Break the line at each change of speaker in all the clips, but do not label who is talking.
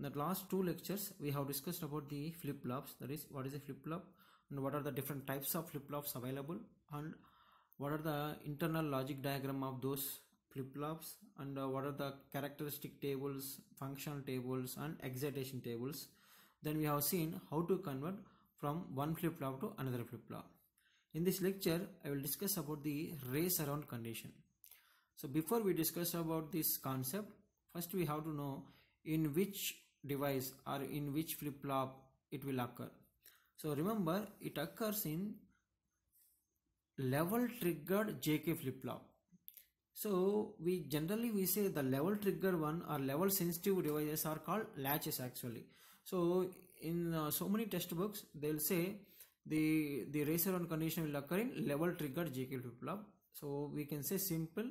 In the last two lectures, we have discussed about the flip-flops. That is, what is a flip-flop and what are the different types of flip-flops available, and what are the internal logic diagram of those flip-flops, and what are the characteristic tables, functional tables, and excitation tables. Then we have seen how to convert from one flip-flop to another flip-flop. In this lecture, I will discuss about the race around condition. So before we discuss about this concept, first we have to know in which device or in which flip-flop it will occur. So remember, it occurs in level triggered JK flip-flop. So we generally say the level trigger one or level sensitive devices are called latches actually. So in so many textbooks they'll say the race around condition will occur in level triggered JK flip-flop. So we can say simple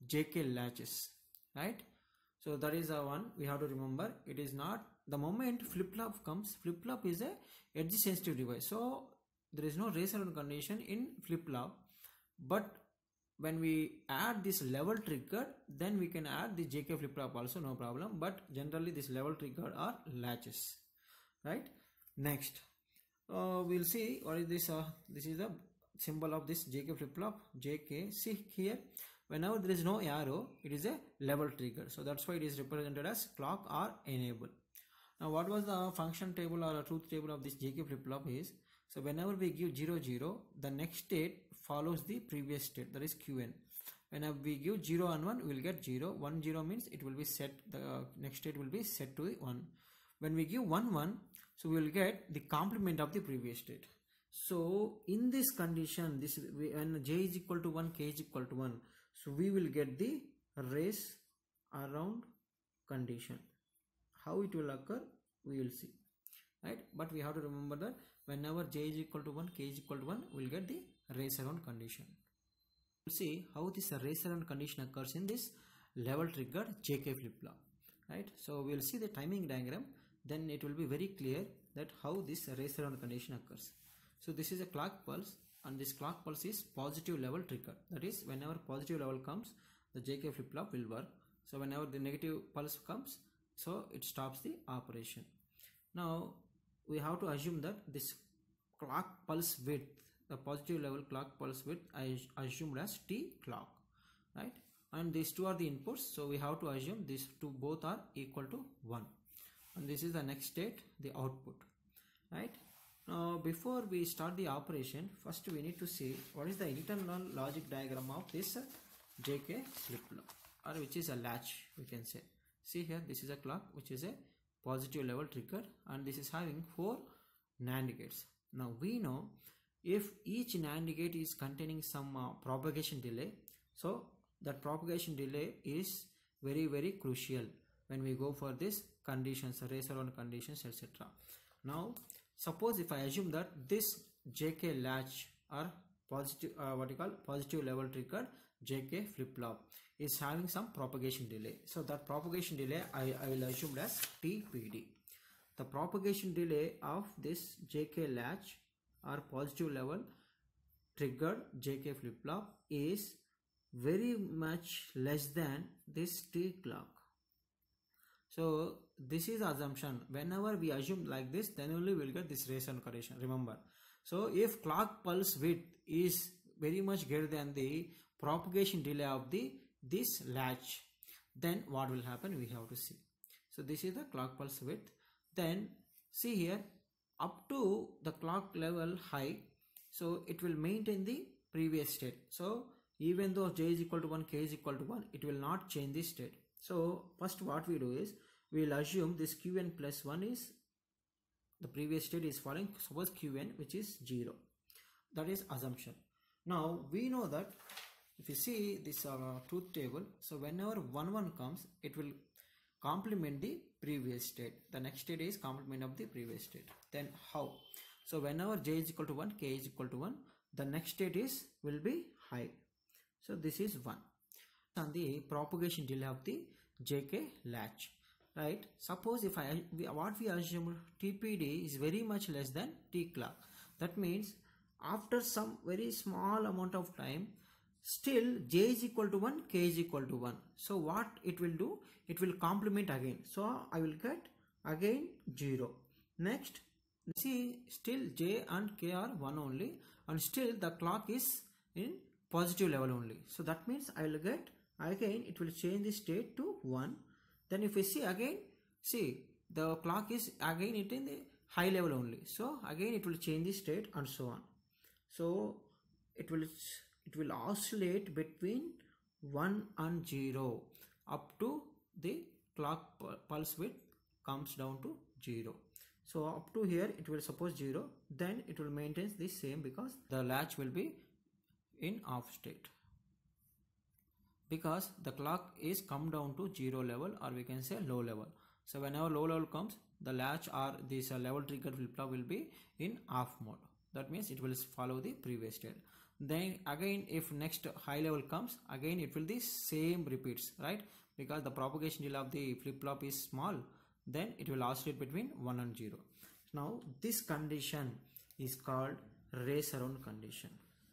JK latches, right? So that is the one we have to remember. It is not the moment flip-flop comes, flip-flop is a edge sensitive device. So there is no race around condition in flip-flop, but when we add this level trigger, then we can add the JK flip-flop also, no problem. But generally this level trigger are latches, right? Next, we'll see what is this. This is the symbol of this JK flip-flop, JK. See here, whenever there is no arrow, it is a level trigger. So that's why it is represented as clock or enable. Now what was the function table or a truth table of this JK flip-flop is, so whenever we give 0 0, the next state follows the previous state, that is Qn. Whenever we give 0 and 1, we will get 0. 1 0 means it will be set, the next state will be set to 1. When we give 1 1, so we will get the complement of the previous state. So in this condition, this when j is equal to 1, k is equal to 1, so we will get the race around condition. How it will occur, we will see, right? But we have to remember that whenever j is equal to 1, k is equal to 1, we will get the race around condition. We'll see how this race around condition occurs in this level triggered JK flip-flop, right? So we will see the timing diagram, then it will be very clear that how this race around condition occurs. So this is a clock pulse, and this clock pulse is positive level trigger. That is, whenever positive level comes, the JK flip-flop will work. So whenever the negative pulse comes, so it stops the operation. Now we have to assume that this clock pulse width, the positive level clock pulse width, I assumed as T clock, right? And these two are the inputs, so we have to assume these two both are equal to 1. And this is the next state, the output, right? Now before we start the operation, first we need to see what is the internal logic diagram of this JK flip-flop, or which is a latch, we can say. See here, this is a clock which is a positive level trigger, and this is having 4 NAND gates. Now we know if each NAND gate is containing some propagation delay, so that propagation delay is very crucial when we go for this conditions, race around conditions, etc. Now suppose if I assume that this JK latch or positive positive level triggered JK flip-flop is having some propagation delay. So that propagation delay I will assume as TPD. The propagation delay of this JK latch or positive level triggered JK flip-flop is very much less than this T clock. So this is the assumption. Whenever we assume like this, then only we will get this race around condition, remember. So if clock pulse width is very much greater than the propagation delay of this latch, then what will happen, we have to see. So this is the clock pulse width. Then see here, up to the clock level high, so it will maintain the previous state. So even though j is equal to 1, k is equal to 1, it will not change the state. So first what we do is, we will assume this qn plus 1 is the previous state is following, suppose qn which is 0. That is assumption. Now we know that if you see this truth table, so whenever 1 1 comes, it will complement the previous state. The next state is complement of the previous state. Then how? So whenever j is equal to 1, k is equal to 1, the next state will be high. So this is 1. And the propagation delay of the JK latch, right? Suppose if what we assume TPD is very much less than T clock. That means after some very small amount of time, still j is equal to 1, k is equal to 1. So what it will do, it will complement again. So I will get again 0. Next, see, still J and K are 1 only, and still the clock is in positive level only. So that means I will get, again it will change the state to 1. Then if we see again, see the clock is again it in the high level only, so again it will change the state and so on. So it will oscillate between 1 and 0 up to the clock pulse width comes down to 0. So up to here it will suppose 0, then it will maintain the same because the latch will be in off state, because the clock is come down to 0 level, or we can say low level. So whenever low level comes, the latch or this level trigger flip flop will be in off mode. That means it will follow the previous state. Then again if next high level comes, again it will the same repeats, right? Because the propagation delay of the flip flop is small, then it will oscillate between 1 and 0. Now this condition is called race around condition.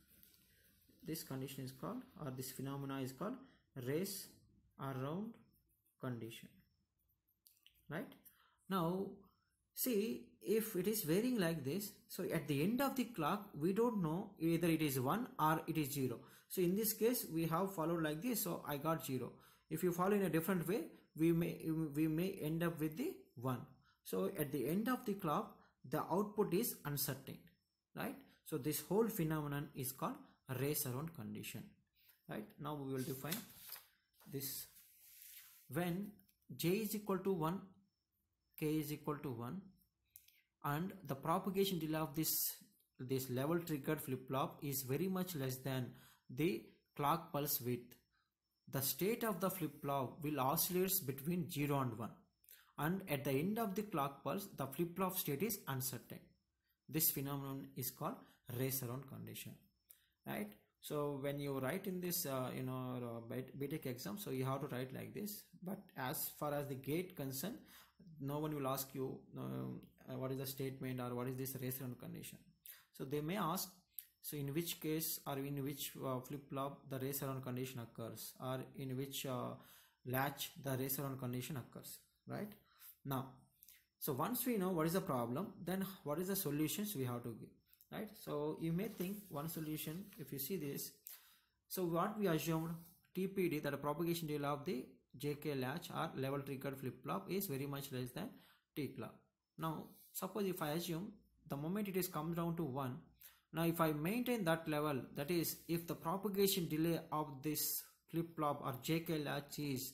This condition is called, or this phenomena is called race around condition, right? Now see, if it is varying like this, so at the end of the clock we don't know either it is 1 or it is 0. So in this case we have followed like this, so I got 0. If you follow in a different way, we may end up with the 1. So at the end of the clock the output is uncertain, right? So this whole phenomenon is called race around condition, right? Now we will define this. When J is equal to 1, K is equal to 1, and the propagation delay of this level triggered flip flop is very much less than the clock pulse width, the state of the flip flop will oscillate between 0 and 1, and at the end of the clock pulse the flip flop state is uncertain. This phenomenon is called race around condition, right? So when you write in this BTech exam, so you have to write like this. But as far as the gate concern, no one will ask you what is the statement or what is this race around condition. So they may ask, so in which case or in which flip flop the race around condition occurs, or in which latch the race around condition occurs, right? Now, so once we know what is the problem, then what is the solutions we have to give, right? So you may think one solution, if you see this, so what we assumed TPD, that the propagation delay of the JK latch or level triggered flip flop is very much less than T clock. Now suppose if I assume the moment it is come down to 1, now if I maintain that level, that is if the propagation delay of this flip flop or JK latch is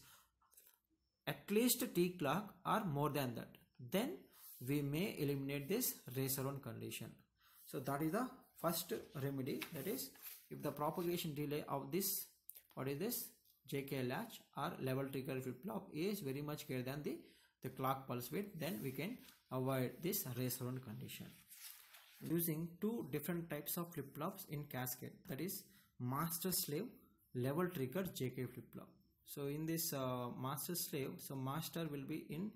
at least T clock or more than that, then we may eliminate this race around condition. So that is the first remedy, that is if the propagation delay of this, what is this, JK latch or level trigger flip flop is very much greater than the clock pulse width, then we can avoid this race around condition using two different types of flip flops in cascade, that is master slave level trigger JK flip flop. So in this master slave, so master will be in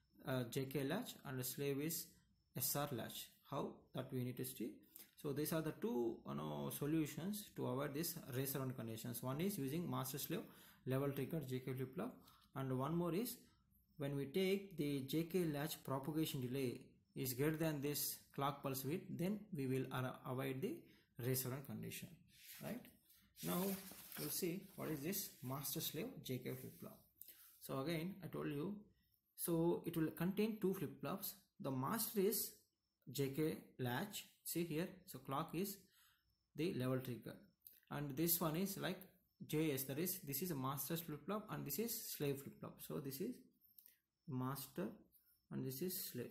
JK latch and the slave is SR latch. How that we need to see. So these are the two solutions to avoid this race around conditions. One is using master slave level trigger JK flip flop, and one more is when we take the JK latch propagation delay is greater than this clock pulse width, then we will avoid the race around condition, right? Now we'll see what is this master slave JK flip flop. So again I told you, so it will contain two flip flops. The master is JK latch, see here, so clock is the level trigger, and this one is like JS, that is this is a master flip flop and this is slave flip flop. So this is master and this is slave,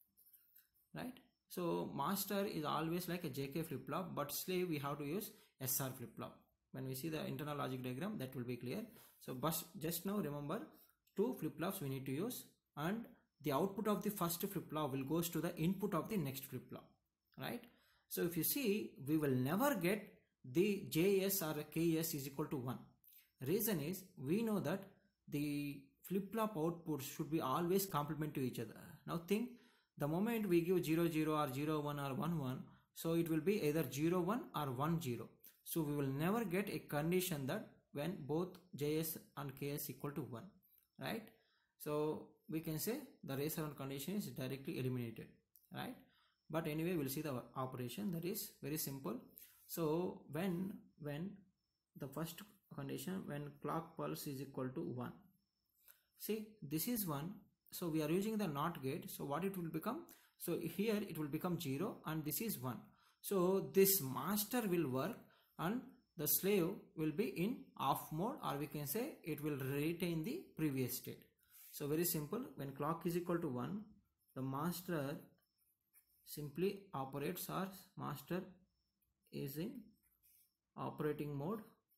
right? So master is always like a JK flip flop, but slave we have to use SR flip flop. When we see the internal logic diagram, that will be clear. So but just now remember, two flip flops we need to use, and the output of the first flip flop will goes to the input of the next flip flop, right? So if you see, we will never get the JS or KS is equal to 1. Reason is we know that the flip flop outputs should be always complement to each other. Now think, the moment we give 0 0 or 0 1 or 1 1, so it will be either 0 1 or 1 0. So we will never get a condition that when both JS and KS equal to 1, right? So we can say the race around condition is directly eliminated, right? But anyway, we'll see the operation that is very simple. So when the first condition, when clock pulse is equal to 1, see this is 1, so we are using the NOT gate, so what it will become, so here it will become 0 and this is 1. So this master will work and the slave will be in off mode, or we can say it will retain the previous state. So very simple, when clock is equal to 1, the master simply operates, or master is in operating mode,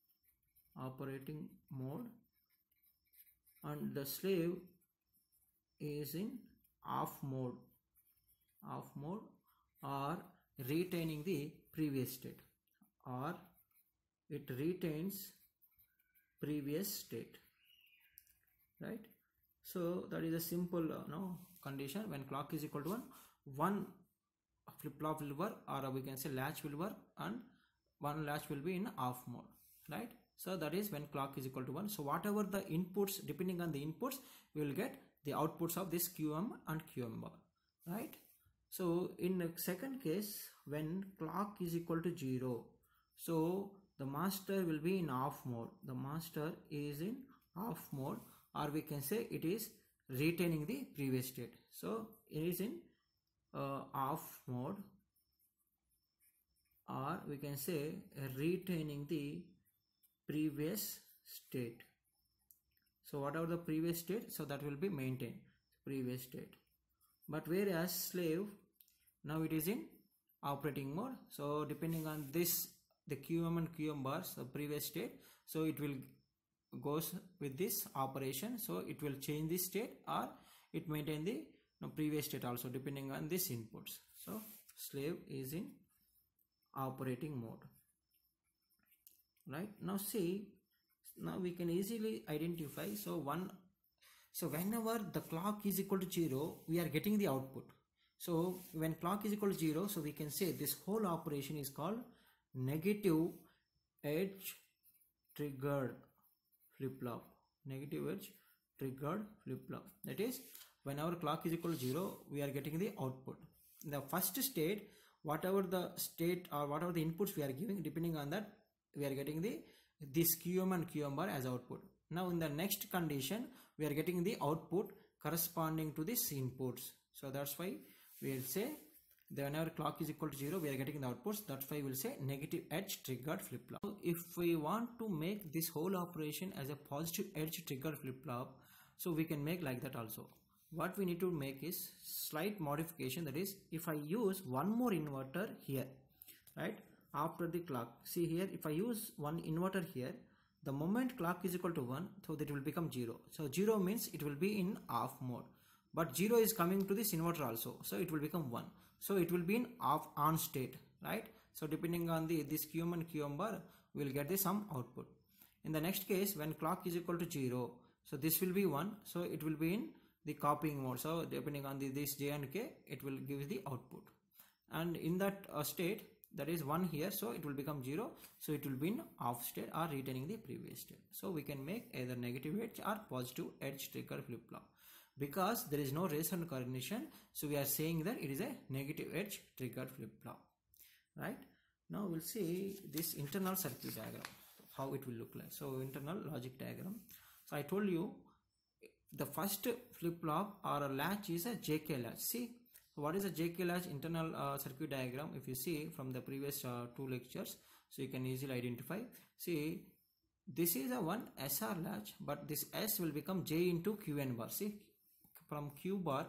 and the slave is in off mode, or retaining the previous state, or it retains previous state, right? So that is a simple condition. When clock is equal to 1 flip-flop will work, or we can say latch will work, and one latch will be in off mode, right? So that is when clock is equal to 1. So whatever the inputs, depending on the inputs, we will get the outputs of this QM and QM bar, right? So in the second case, when clock is equal to 0, so the master will be in off mode. The master is in off mode, or we can say it is retaining the previous state. So it is in off mode, or we can say retaining the previous state. So whatever the previous state, so that will be maintained, previous state. But whereas slave, now it is in operating mode, so depending on this, the QM and QM bars, the previous state, so it will goes with this operation, so it will change the state, or it maintain the previous state also, depending on this inputs. So slave is in operating mode, right? Now see, now we can easily identify, so whenever the clock is equal to 0, we are getting the output. So when clock is equal to 0, so we can say this whole operation is called negative edge triggered flip-flop. Negative edge triggered flip-flop. That is, when our clock is equal to 0, we are getting the output. In the first state, whatever the state or whatever the inputs we are giving, depending on that, we are getting this QM and QM bar as output. Now in the next condition, we are getting the output corresponding to this inputs. So that's why we will say whenever clock is equal to 0, we are getting the outputs. That's why we will say negative edge triggered flip-flop. So if we want to make this whole operation as a positive edge triggered flip-flop, so we can make like that also. What we need to make is slight modification. That is, if I use one more inverter here, right, after the clock, see here, if I use one inverter here, the moment clock is equal to 1, so that will become 0. So 0 means it will be in off mode, but 0 is coming to this inverter also, so it will become 1. So it will be in off on state, right? So depending on this QM and QM bar, we will get some output. In the next case, when clock is equal to 0, so this will be 1, so it will be in the copying mode. So depending on this J and K, it will give the output. And in that state, that is 1 here, so it will become 0, so it will be in off state or retaining the previous state. So we can make either negative edge or positive edge trigger flip-flop. Because there is no race and condition, so we are saying that it is a negative edge triggered flip-flop, right? Now we'll see this internal circuit diagram, how it will look like. So internal logic diagram. So I told you the first flip-flop or a latch is a JK latch. See, what is a JK latch internal circuit diagram? If you see from the previous 2 lectures, so you can easily identify. See, this is a one SR latch, but this S will become J into QN bar. See, from Q bar,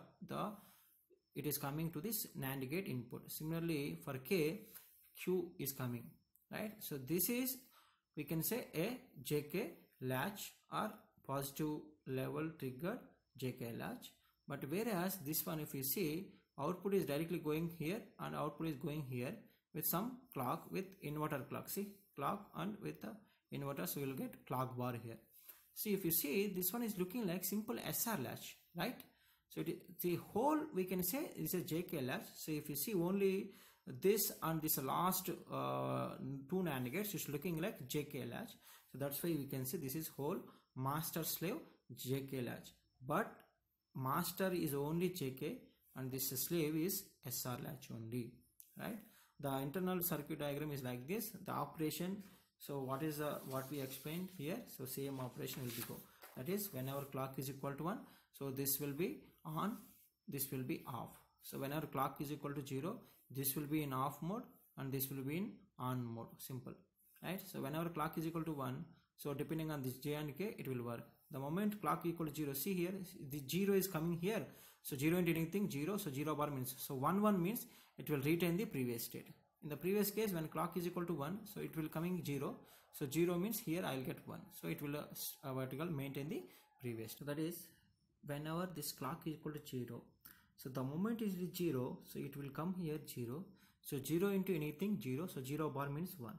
it is coming to this NAND gate input. Similarly for K, Q is coming, right? So this is, we can say, a JK latch or positive level triggered JK latch. But whereas this one, if you see, output is directly going here and output is going here with some clock, with inverter clock. See, clock and with the inverter, so we will get clock bar here. See, if you see, this one is looking like simple SR latch, right? So the whole, we can say, is a JK latch. So if you see only this and this last 2 NAND gates, it's looking like JK latch. So that's why we can say this is whole master slave JK latch. but master is only JK and this slave is SR latch only, right? The internal circuit diagram is like this. The operation, so what is what we explained here? So same operation will be go. That is, whenever clock is equal to 1, so this will be on, this will be off. So whenever clock is equal to 0, this will be in off mode and this will be in on mode. Simple, right? So whenever clock is equal to 1, so depending on this J and K, it will work. The moment clock equal to 0, see here, the 0 is coming here. So 0 into anything 0, so 0 bar means, so 1 1 means it will retain the previous state. In the previous case, when clock is equal to 1, so it will coming 0. So 0 means here I will get 1. So it will vertical maintain the previous. So that is, whenever this clock is equal to 0, so the moment it is 0, so it will come here 0. So 0 into anything 0, so 0 bar means 1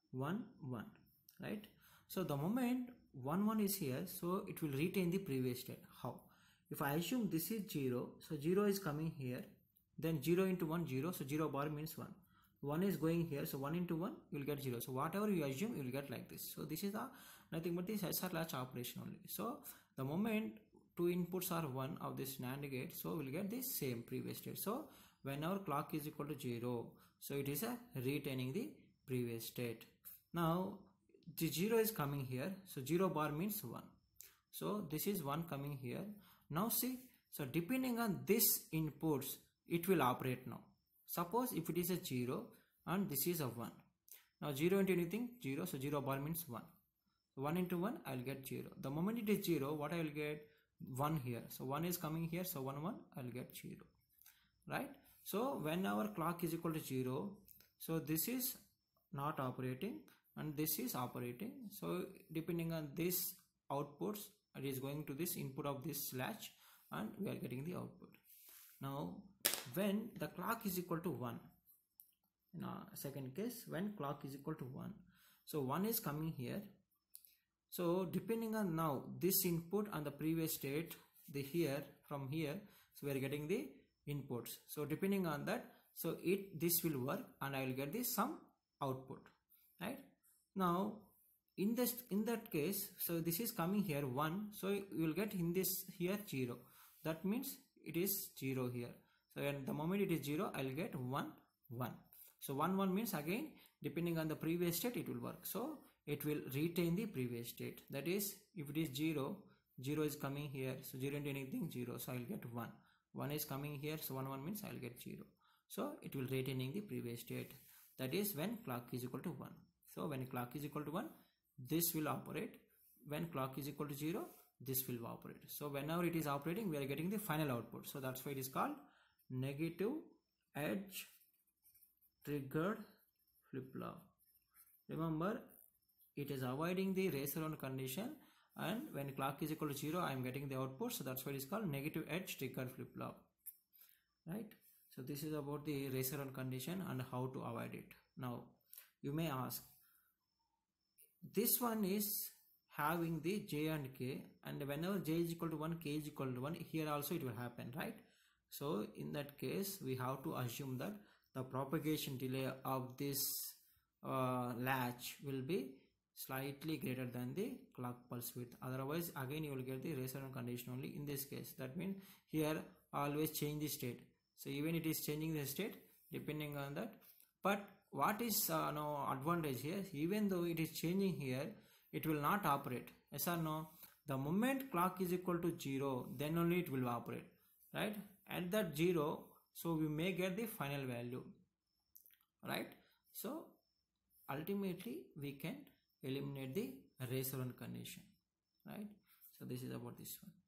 1 1, right? So the moment 1 1 is here, so it will retain the previous state. How? If I assume this is 0, so 0 is coming here, then 0 into 1 0, so 0 bar means 1. 1 is going here, so 1 into 1 you will get 0. So whatever you assume, you will get like this. So this is nothing but this SR latch operation only. So the moment two inputs are 1 of this NAND gate, so we will get the same previous state. So whenever clock is equal to 0, so it is retaining the previous state. Now the 0 is coming here, so 0 bar means 1. So this is 1 coming here. Now see, so depending on this inputs, it will operate now. Suppose if it is a 0 and this is a 1. Now 0 into anything 0, so 0 bar means 1. 1 into 1 I will get 0. The moment it is 0, what I will get? 1 here. So 1 is coming here, so 1 1 I will get 0, right? So when our clock is equal to 0, so this is not operating and this is operating. So depending on this outputs, it is going to this input of this latch and we are getting the output. Now when the clock is equal to 1, in our second case, when clock is equal to 1, so 1 is coming here. So depending on now this input and the previous state, the here from here, so we are getting the inputs. So depending on that, so this will work and I will get the some output, right? Now in that case, so this is coming here 1, so you will get in this here 0. That means it is 0 here. So at the moment it is 0, I will get 1 1. So 1 1 means again depending on the previous state it will work. So it will retain the previous state. That is, if it is 0, 0 is coming here, so 0 into anything 0, so I will get 1. 1 is coming here, so 1 1 means I will get 0. So it will retaining the previous state. That is when clock is equal to 1. So when clock is equal to 1, this will operate. When clock is equal to 0, this will operate. So whenever it is operating, we are getting the final output. So that's why it is called negative edge triggered flip-flop. Remember, it is avoiding the race around condition, and when clock is equal to 0, I am getting the output. So that's why it is called negative edge triggered flip-flop, right? So this is about the race around condition and how to avoid it. Now you may ask, this one is having the J and K, and whenever J is equal to 1, K is equal to 1, here also it will happen, right? So in that case, we have to assume that the propagation delay of this latch will be slightly greater than the clock pulse width. Otherwise again you will get the race around condition only in this case. That means here always change the state. So even it is changing the state depending on that. But what is no advantage here? Even though it is changing here, it will not operate. Yes or no? The moment clock is equal to 0, then only it will operate, right? At that 0, so we may get the final value, right? So ultimately we can eliminate the race around condition, right? So this is about this one.